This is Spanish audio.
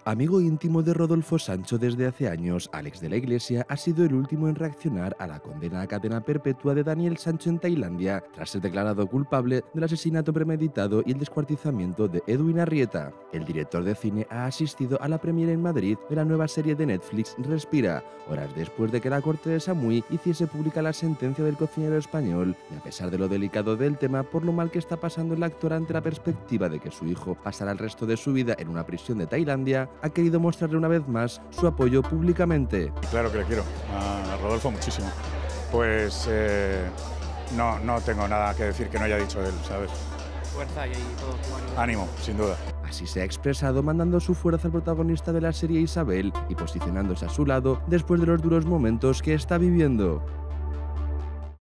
Amigo íntimo de Rodolfo Sancho desde hace años, Alex de la Iglesia ha sido el último en reaccionar a la condena a cadena perpetua de Daniel Sancho en Tailandia, tras ser declarado culpable del asesinato premeditado y el descuartizamiento de Edwin Arrieta. El director de cine ha asistido a la premiere en Madrid de la nueva serie de Netflix Respira, horas después de que la Corte de Samui hiciese pública la sentencia del cocinero español, y a pesar de lo delicado del tema por lo mal que está pasando el actor ante la perspectiva de que su hijo pasará el resto de su vida en una prisión de Tailandia, ha querido mostrarle una vez más su apoyo públicamente. Claro que le quiero, a Rodolfo muchísimo. Pues no tengo nada que decir que no haya dicho él, ¿sabes? Fuerza y todo tu ánimo. Ánimo, sin duda. Así se ha expresado mandando su fuerza al protagonista de la serie Isabel y posicionándose a su lado después de los duros momentos que está viviendo.